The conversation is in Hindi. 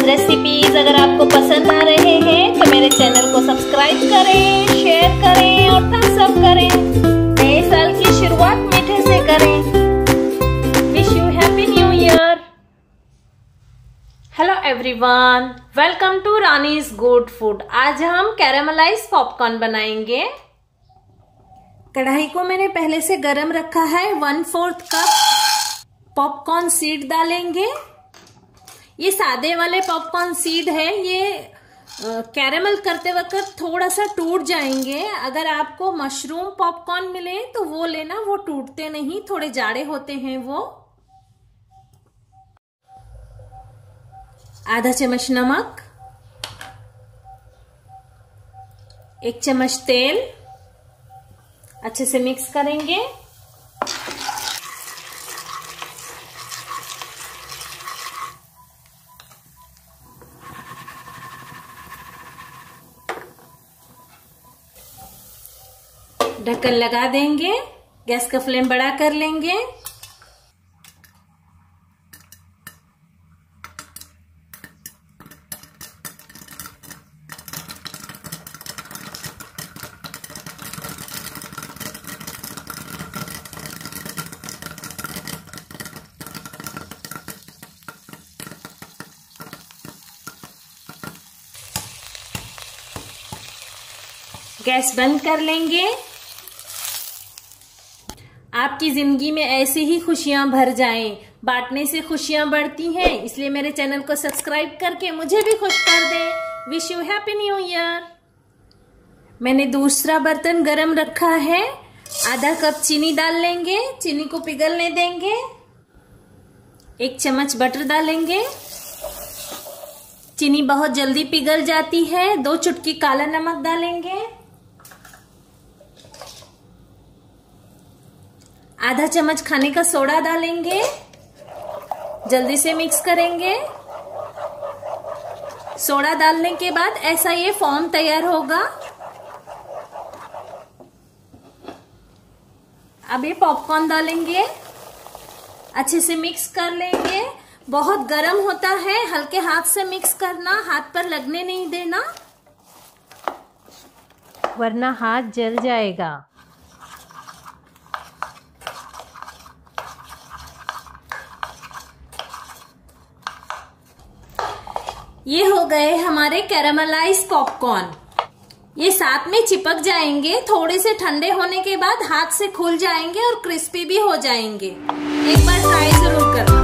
रेसिपीज अगर आपको पसंद आ रहे हैं तो मेरे चैनल को सब्सक्राइब करें, शेयर करें और थम्स अप करें। नए साल की शुरुआत मीठे से करें। Wish you happy new year. Hello everyone, welcome to Rani's Good Food. आज हम कैरामलाइज पॉपकॉर्न बनाएंगे। कढ़ाई को मैंने पहले से गरम रखा है। 1/4 कप पॉपकॉर्न सीड डालेंगे। ये सादे वाले पॉपकॉर्न सीड है, ये कैरेमल करते वक्त थोड़ा सा टूट जाएंगे। अगर आपको मशरूम पॉपकॉर्न मिले तो वो लेना, वो टूटते नहीं, थोड़े जाड़े होते हैं वो। आधा चम्मच नमक, 1 चम्मच तेल, अच्छे से मिक्स करेंगे। ढक्कन लगा देंगे। गैस का फ्लेम बड़ा कर लेंगे। गैस बंद कर लेंगे। आपकी जिंदगी में ऐसी ही खुशियां भर जाएं। बांटने से खुशियां बढ़ती हैं, इसलिए मेरे चैनल को सब्सक्राइब करके मुझे भी खुश कर दें। Wish you happy new year. मैंने दूसरा बर्तन गरम रखा है। आधा कप चीनी डाल लेंगे। चीनी को पिघलने देंगे। 1 चम्मच बटर डालेंगे। चीनी बहुत जल्दी पिघल जाती है। 2 चुटकी काला नमक डालेंगे। आधा चम्मच खाने का सोडा डालेंगे। जल्दी से मिक्स करेंगे। सोडा डालने के बाद ऐसा ये फॉर्म तैयार होगा। अब ये पॉपकॉर्न डालेंगे। अच्छे से मिक्स कर लेंगे। बहुत गर्म होता है, हल्के हाथ से मिक्स करना, हाथ पर लगने नहीं देना वरना हाथ जल जाएगा। ये हो गए हमारे कैरामलाइज पॉपकॉर्न। ये साथ में चिपक जाएंगे। थोड़े से ठंडे होने के बाद हाथ से खुल जाएंगे और क्रिस्पी भी हो जाएंगे। एक बार ट्राई जरूर करना।